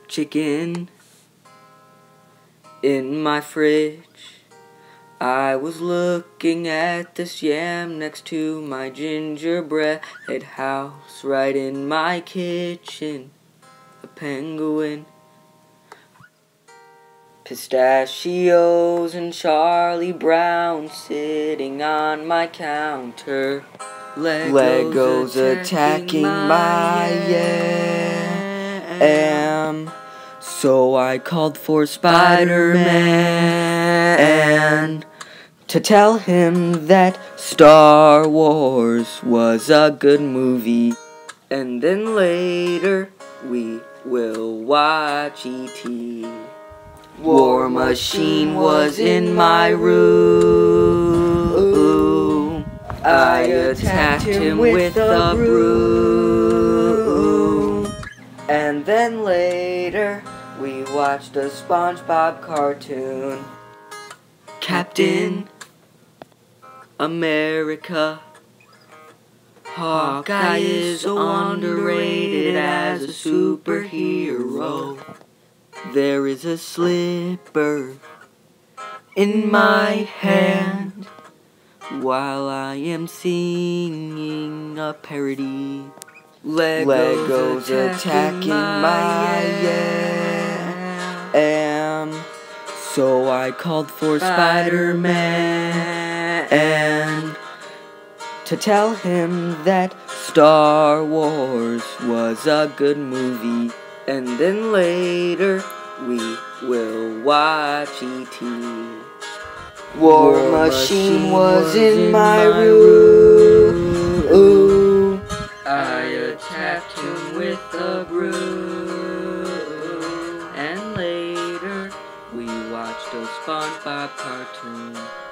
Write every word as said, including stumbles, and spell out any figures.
chicken in my fridge. I was looking at this yam next to my gingerbread house right in my kitchen. A penguin, pistachios and Charlie Brown sitting on my counter. Legos, Legos attacking my yam. So I called for Spider-Man to tell him that Star Wars was a good movie. And then later we will watch E T War Machine was in my room. I attacked him with a broom. And then later we watched a SpongeBob cartoon. Captain America. Hawkeye is so underrated as a superhero. There is a slipper in my hand while I am singing a parody. Legos, Legos attacking, attacking my yam. So I called for Spider-Man to tell him that Star Wars was a good movie. And then later we will watch E T War Machine was in my room. I attacked him with a broom. And later we watched a SpongeBob cartoon.